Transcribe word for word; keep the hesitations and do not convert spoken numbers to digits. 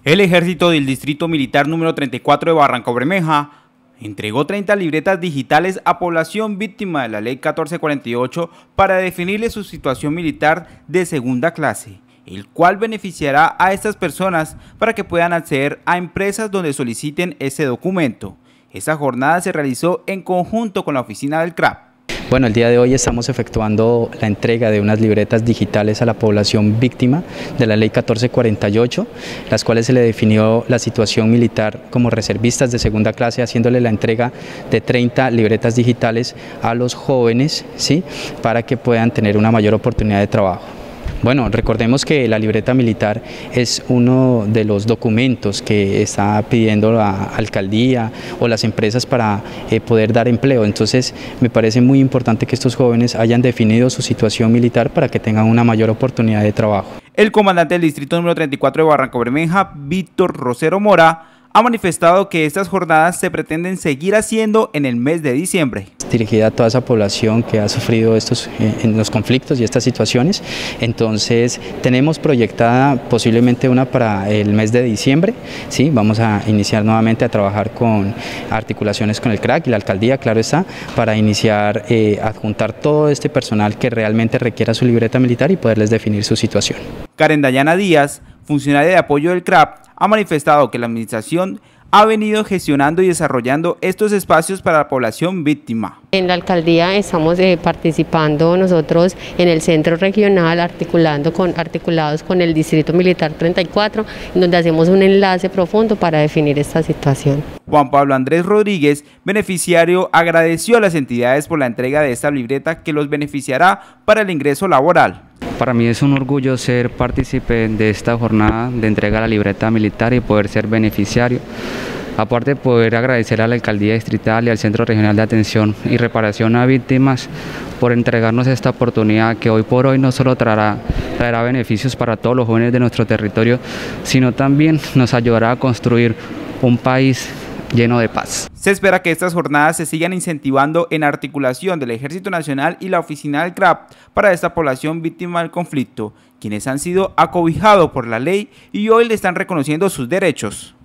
El Ejército del Distrito Militar número treinta y cuatro de Barrancabermeja entregó treinta libretas digitales a población víctima de la Ley catorce cuarenta y ocho para definirle su situación militar de segunda clase, el cual beneficiará a estas personas para que puedan acceder a empresas donde soliciten ese documento. Esta jornada se realizó en conjunto con la oficina del C R A P. Bueno, el día de hoy estamos efectuando la entrega de unas libretas digitales a la población víctima de la Ley catorce cuarenta y ocho, las cuales se le definió la situación militar como reservistas de segunda clase, haciéndole la entrega de treinta libretas digitales a los jóvenes, ¿sí?, para que puedan tener una mayor oportunidad de trabajo. Bueno, recordemos que la libreta militar es uno de los documentos que está pidiendo la alcaldía o las empresas para eh, poder dar empleo. Entonces, me parece muy importante que estos jóvenes hayan definido su situación militar para que tengan una mayor oportunidad de trabajo. El comandante del distrito número treinta y cuatro de Barrancabermeja, Víctor Rosero Mora, ha manifestado que estas jornadas se pretenden seguir haciendo en el mes de diciembre. Dirigida a toda esa población que ha sufrido estos eh, en los conflictos y estas situaciones. Entonces tenemos proyectada posiblemente una para el mes de diciembre, ¿sí? Vamos a iniciar nuevamente a trabajar con articulaciones con el C R A C y la alcaldía, claro está, para iniciar eh, a juntar todo este personal que realmente requiera su libreta militar y poderles definir su situación. Karen Dayana Díaz, funcionaria de apoyo del C R A P, ha manifestado que la administración ha venido gestionando y desarrollando estos espacios para la población víctima. En la alcaldía estamos eh, participando nosotros en el centro regional, articulando con, articulados con el Distrito Militar treinta y cuatro, donde hacemos un enlace profundo para definir esta situación. Juan Pablo Andrés Rodríguez, beneficiario, agradeció a las entidades por la entrega de esta libreta que los beneficiará para el ingreso laboral. Para mí es un orgullo ser partícipe de esta jornada de entrega de la libreta militar y poder ser beneficiario. Aparte de poder agradecer a la Alcaldía Distrital y al Centro Regional de Atención y Reparación a Víctimas por entregarnos esta oportunidad que hoy por hoy no solo traerá, traerá beneficios para todos los jóvenes de nuestro territorio, sino también nos ayudará a construir un país lleno de paz. Se espera que estas jornadas se sigan incentivando en articulación del Ejército Nacional y la oficina del C R A P para esta población víctima del conflicto, quienes han sido acobijados por la ley y hoy le están reconociendo sus derechos.